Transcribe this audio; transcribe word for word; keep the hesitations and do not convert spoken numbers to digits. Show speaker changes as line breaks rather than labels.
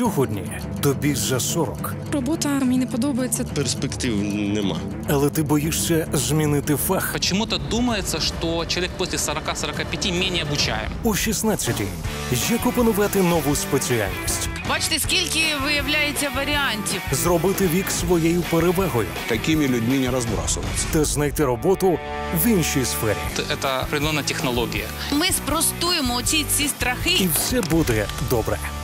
Сьогодні тобі за сорок.
Робота мені не подобається.
Перспектив нема.
Але ти боїшся змінити фах.
Почему-то думается, что человек после сорока-сорока пяти менее обучаем.
У шістнадцятій як опанувати нову спеціальність.
Бачите, скільки виявляється варіантів.
Зробити вік своєю перевагою.
Такими людьми не розбрасуватися.
Та знайти роботу в іншій сфері.
Это определенная технология.
Ми спростуємо оці ці страхи.
І все буде добре.